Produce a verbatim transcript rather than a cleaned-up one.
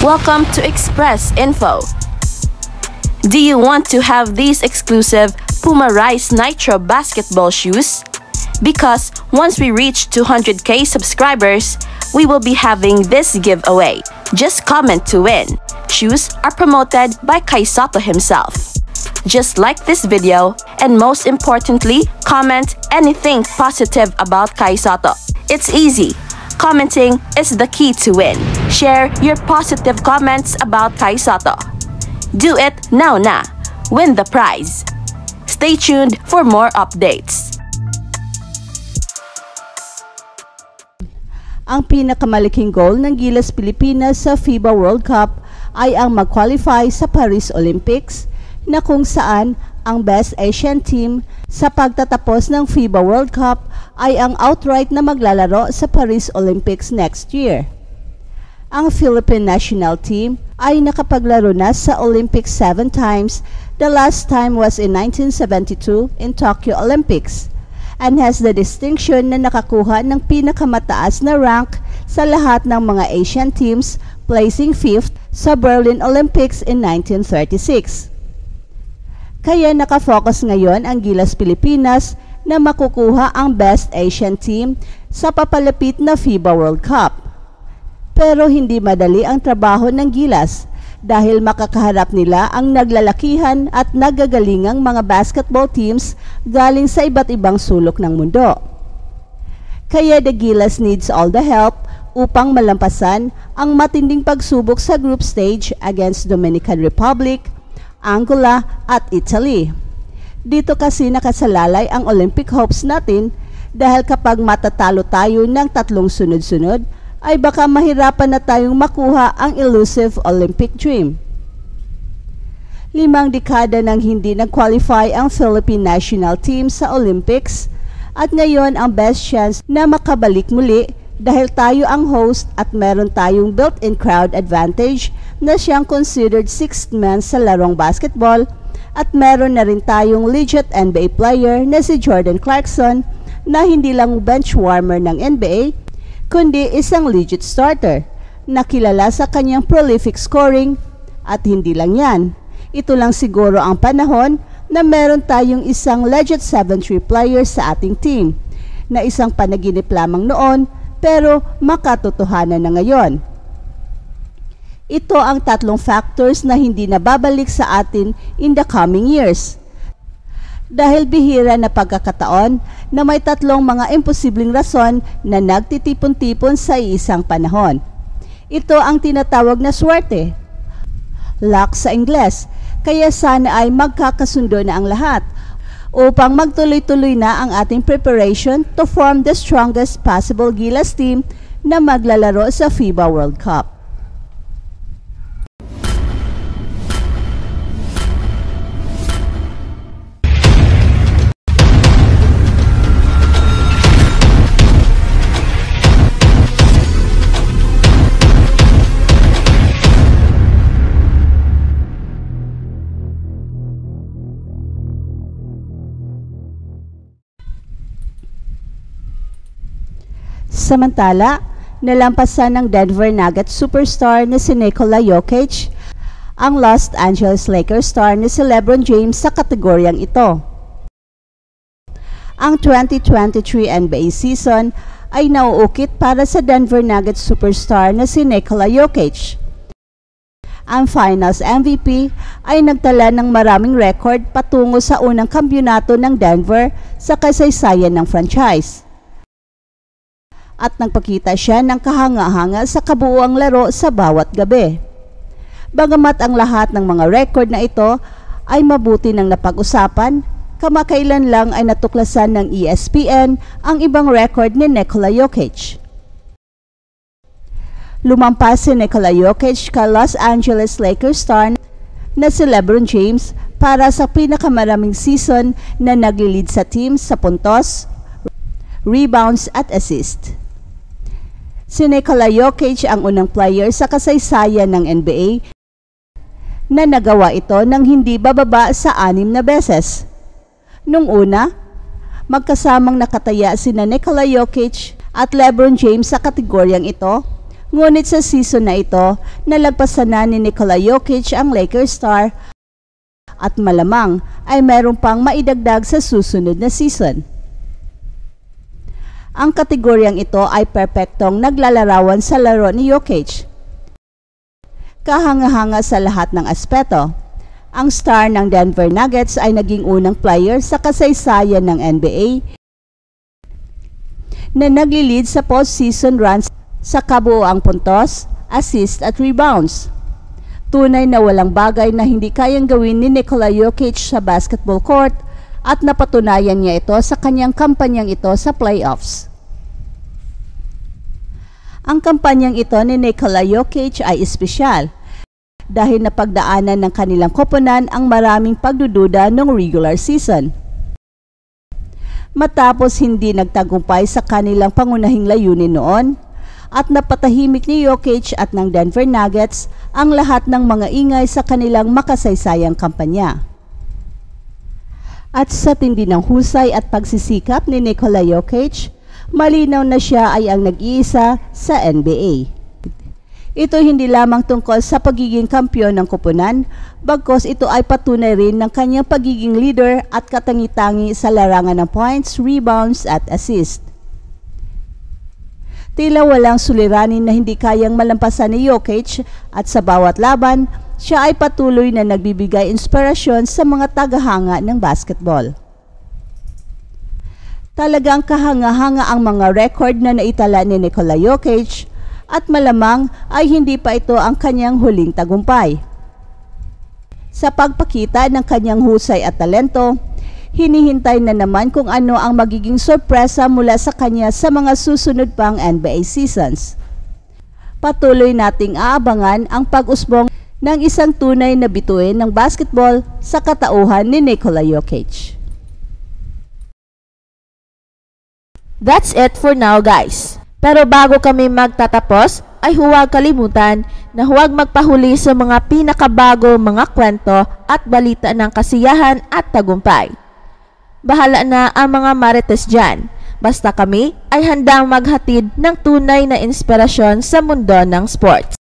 Welcome to Express Info. Do you want to have these exclusive Puma Rise Nitro basketball shoes? Because once we reach two hundred K subscribers, we will be having this giveaway. Just comment to win. Shoes are promoted by Kai Sotto himself. Just like this video, and most importantly, comment anything positive about Kai Sotto. It's easy. Commenting is the key to win. Share your positive comments about Kai Sotto. Do it now na. Win the prize. Stay tuned for more updates. Ang pinakamalaking goal ng Gilas Pilipinas sa FIBA World Cup ay ang mag-qualify sa Paris Olympics, na kung saan ang Best Asian Team sa pagtatapos ng FIBA World Cup ay ang outright na maglalaro sa Paris Olympics next year. Ang Philippine National Team ay nakapaglaro na sa Olympics seven times. The last time was in nineteen seventy-two in Tokyo Olympics, and has the distinction na nakakuha ng pinakamataas na rank sa lahat ng mga Asian teams, placing fifth sa Berlin Olympics in nineteen thirty-six. Kaya nakafocus ngayon ang Gilas Pilipinas na makukuha ang Best Asian Team sa papalapit na FIBA World Cup. Pero hindi madali ang trabaho ng Gilas dahil makakaharap nila ang naglalakihan at nagagalingang mga basketball teams galing sa iba't ibang sulok ng mundo. Kaya the Gilas needs all the help upang malampasan ang matinding pagsubok sa group stage against Dominican Republic, Angola at Italy. Dito kasi nakasalalay ang Olympic hopes natin dahil kapag matatalo tayo ng tatlong sunod-sunod ay baka mahirapan na tayong makuha ang elusive Olympic dream. Limang dekada nang hindi nag-qualify ang Philippine National Team sa Olympics at ngayon ang best chance na makabalik muli dahil tayo ang host at meron tayong built-in crowd advantage na siyang considered sixth man sa larong basketball at meron na rin tayong legit N B A player na si Jordan Clarkson na hindi lang bench warmer ng N B A kundi isang legit starter na kilala sa kanyang prolific scoring. At hindi lang yan, ito lang siguro ang panahon na meron tayong isang legit seven three player sa ating team na isang panaginip lamang noon pero makatotohanan na ngayon. Ito ang tatlong factors na hindi nababalik sa atin in the coming years. Dahil bihira na pagkakataon na may tatlong mga imposibleng rason na nagtitipon-tipon sa isang panahon. Ito ang tinatawag na swerte, luck sa Ingles, kaya sana ay magkakasundo na ang lahat upang magtuloy-tuloy na ang ating preparation to form the strongest possible Gilas team na maglalaro sa FIBA World Cup. Samantala, nalampasan ng Denver Nuggets superstar na si Nikola Jokic ang Los Angeles Lakers star na si LeBron James sa kategoryang ito. Ang twenty twenty-three N B A season ay nauukit para sa Denver Nuggets superstar na si Nikola Jokic. Ang Finals M V P ay nagtala ng maraming record patungo sa unang kampiyonato ng Denver sa kasaysayan ng franchise. At nagpakita siya ng kahanga-hanga sa kabuuang laro sa bawat gabi. Bagamat ang lahat ng mga record na ito ay mabuti nang napag-usapan, kamakailan lang ay natuklasan ng E S P N ang ibang record ni Nikola Jokic. Lumampas si Nikola Jokic kay Los Angeles Lakers star na si LeBron James para sa pinakamaraming season na nagli-lead sa team sa puntos, rebounds at assist. Si Nikola Jokic ang unang player sa kasaysayan ng N B A na nagawa ito ng hindi bababa sa anim na beses. Nung una, magkasamang nakataya sina Nikola Jokic at LeBron James sa kategoryang ito, Ngunit sa season na ito, nalagpasan na ni Nikola Jokic ang Lakers star at malamang ay meron pang maidagdag sa susunod na season. Ang kategoryang ito ay perpektong naglalarawan sa laro ni Jokic. Kahanga-hanga sa lahat ng aspeto. Ang star ng Denver Nuggets ay naging unang player sa kasaysayan ng N B A na nagli-lead sa postseason runs sa kabuoang puntos, assist at rebounds. Tunay na walang bagay na hindi kayang gawin ni Nikola Jokic sa basketball court at napatunayan niya ito sa kanyang kampanyang ito sa playoffs. Ang kampanyang ito ni Nikola Jokic ay espesyal dahil napagdaanan ng kanilang koponan ang maraming pagdududa noong regular season. Matapos hindi nagtagumpay sa kanilang pangunahing layunin noon, at napatahimik ni Jokic at ng Denver Nuggets ang lahat ng mga ingay sa kanilang makasaysayang kampanya. At sa tindi ng husay at pagsisikap ni Nikola Jokic, malinaw na siya ay ang nag-iisa sa N B A. Ito hindi lamang tungkol sa pagiging kampiyon ng koponan, bagkus ito ay patunay rin ng kanyang pagiging leader at katangi-tangi sa larangan ng points, rebounds at assist. Tila walang suliranin na hindi kayang malampasan ni Jokic at sa bawat laban, siya ay patuloy na nagbibigay inspirasyon sa mga tagahanga ng basketball. Talagang kahanga-hanga ang mga record na naitala ni Nikola Jokic at malamang ay hindi pa ito ang kanyang huling tagumpay. Sa pagpakita ng kanyang husay at talento, hinihintay na naman kung ano ang magiging sorpresa mula sa kanya sa mga susunod pang N B A seasons. Patuloy nating aabangan ang pag-usbong ng isang tunay na bituin ng basketball sa katauhan ni Nikola Jokic. That's it for now, guys. Pero bago kami magtatapos, ay huwag kalimutan na huwag magpahuli sa mga pinakabago mga kwento at balita ng kasiyahan at tagumpay. Bahala na ang mga marites dyan. Basta kami ay handang maghatid ng tunay na inspirasyon sa mundo ng sports.